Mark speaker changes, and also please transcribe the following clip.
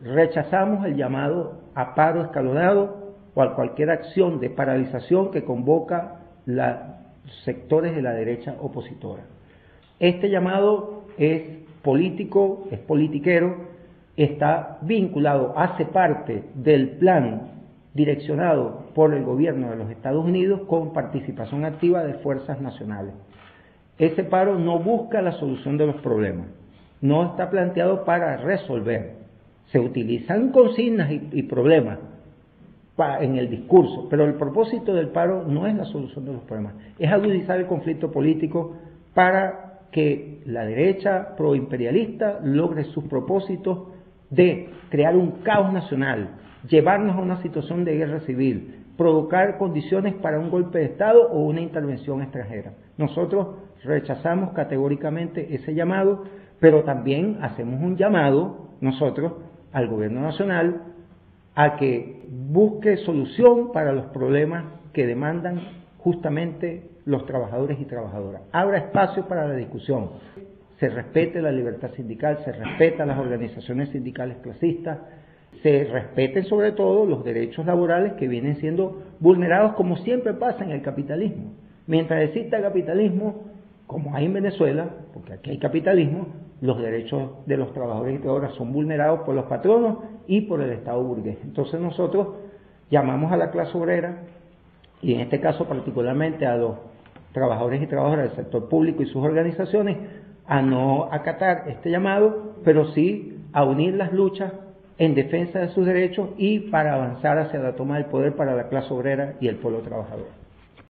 Speaker 1: rechazamos el llamado a paro escalonado o a cualquier acción de paralización que convoca los sectores de la derecha opositora. Este llamado es político, es politiquero, está vinculado, hace parte del plan direccionado por el gobierno de los Estados Unidos con participación activa de fuerzas nacionales. Ese paro no busca la solución de los problemas, no está planteado para resolver. Se utilizan consignas y problemas en el discurso, pero el propósito del paro no es la solución de los problemas, es agudizar el conflicto político para que la derecha proimperialista logre sus propósitos de crear un caos nacional, llevarnos a una situación de guerra civil, provocar condiciones para un golpe de Estado o una intervención extranjera. Nosotros rechazamos categóricamente ese llamado, pero también hacemos un llamado nosotros al gobierno nacional a que busque solución para los problemas que demandan justamente los trabajadores y trabajadoras. Abra espacio para la discusión, se respete la libertad sindical, se respeta las organizaciones sindicales clasistas, se respeten sobre todo los derechos laborales que vienen siendo vulnerados como siempre pasa en el capitalismo. Mientras exista capitalismo, como hay en Venezuela, porque aquí hay capitalismo, los derechos de los trabajadores y trabajadoras son vulnerados por los patronos y por el Estado burgués. Entonces nosotros llamamos a la clase obrera, y en este caso particularmente a los trabajadores y trabajadoras del sector público y sus organizaciones, a no acatar este llamado, pero sí a unir las luchas en defensa de sus derechos y para avanzar hacia la toma del poder para la clase obrera y el pueblo trabajador.